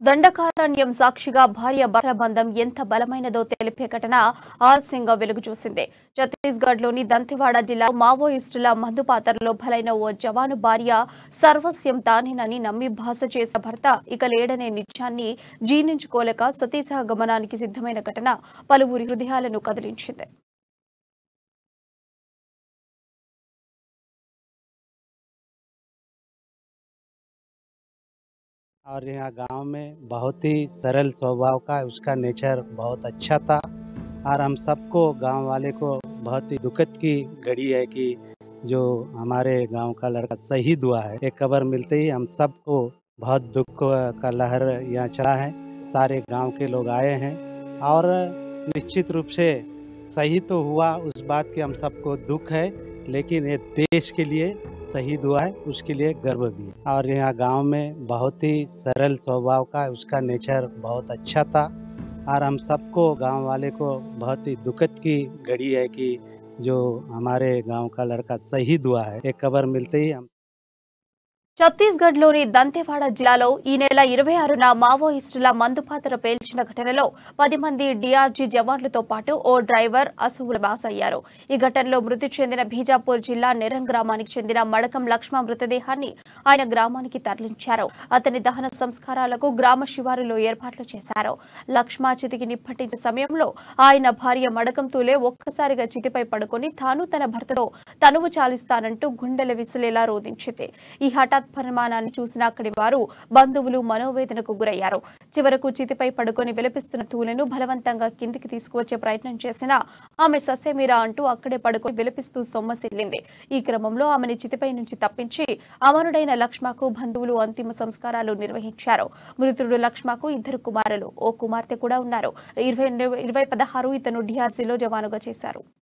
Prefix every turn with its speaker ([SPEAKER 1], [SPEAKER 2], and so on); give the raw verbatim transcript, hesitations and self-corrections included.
[SPEAKER 1] దండకారణ్యం సాక్షిగా భార్య భర్తల బంధం ఎంత బలమైనదో తెలిపే ఘటన ఆలస్యంగా వెలుగు చూసింది. ఛత్తీస్గఢ్ లోని దంతెవాడ జిల్లా మావోయిస్టుల మందుపాతరలో బలైన ఓ జవాను భార్య సర్వస్వం తానేనని నమ్మి భాష చేసిన భర్త ఇక లేడనే నిజాన్ని జీర్ణించుకోలేక సతీసహగమనానికి సిద్ధమైన ఘటన పలువురి హృదయాలను కదిలించింది.
[SPEAKER 2] और यहाँ गांव में बहुत ही सरल स्वभाव का उसका नेचर बहुत अच्छा था। और हम सबको गांव वाले को बहुत ही दुखद की घड़ी है कि जो हमारे गांव का लड़का शहीद हुआ है। एक खबर मिलते ही हम सबको बहुत दुख का लहर यहाँ चला है। सारे गांव के लोग आए हैं और निश्चित रूप से शहीद तो हुआ, उस बात की हम सबको दुख है, लेकिन ये देश के लिए शहीद हुआ है, उसके लिए गर्व भी है। और यहाँ गांव में बहुत ही सरल स्वभाव का उसका नेचर बहुत अच्छा था। और हम सबको गांव वाले को बहुत ही दुखद की घड़ी है कि जो हमारे गांव का लड़का शहीद हुआ है। एक खबर मिलते ही हम
[SPEAKER 1] ఛత్తీస్గఢ్ లోని దంతెవాడ జిల్లాలో ఈ నెల ఇరవై ఆరున మావోయిస్టుల మందుపాతర పేల్చిన ఘటనలో పది మంది డీఆర్జీ జవాన్లతో పాటు ఓ డ్రైవర్ అసువుల బాస్ అయ్యారు. ఈ ఘటనలో మృతి చెందిన బీజాపూర్ జిల్లా నెరం గ్రామానికి చెందిన మడకం లక్ష్మ మృతదేహాన్ని ఆయన గ్రామానికి తరలించారు. అతని దహన సంస్కారాలకు గ్రామ శివారులో ఏర్పాట్లు చేశారు. లక్ష్మ చితికి నిప్పటించిన సమయంలో ఆయన భార్య మడకం తూలే ఒక్కసారిగా చితిపై పడుకొని తాను తన భర్తతో తనువు చాలిస్తానంటూ గుండెల విసిలేలా రోధించింది. ఈ హఠాత్ పరిమాణాన్ని చూసిన అక్కడి వారు బంధువులు మనోవేదనకు గురయ్యారు. చివరకు చితిపై పడుకొని విలపిస్తున్న తూలెను బలవంతంగా కిందికి తీసుకువచ్చే ప్రయత్నం చేసినా ఆమె ససేమిరా అంటూ అక్కడే పడుకొని విలపిస్తూ సొమ్మసిల్లింది. ఈ క్రమంలో ఆమెను చితిపై నుంచి తప్పించి అమరుడైన లక్ష్మకు బంధువులు అంతిమ సంస్కారాలు నిర్వహించారు. మృతుడు లక్ష్మకు ఇద్దరు కుమారులు, ఓ కుమార్తె కూడా ఉన్నారు. ఇరవై ఇరవై పదహారు ఇతను డీఆర్జీలో జవానుగా చేశారు.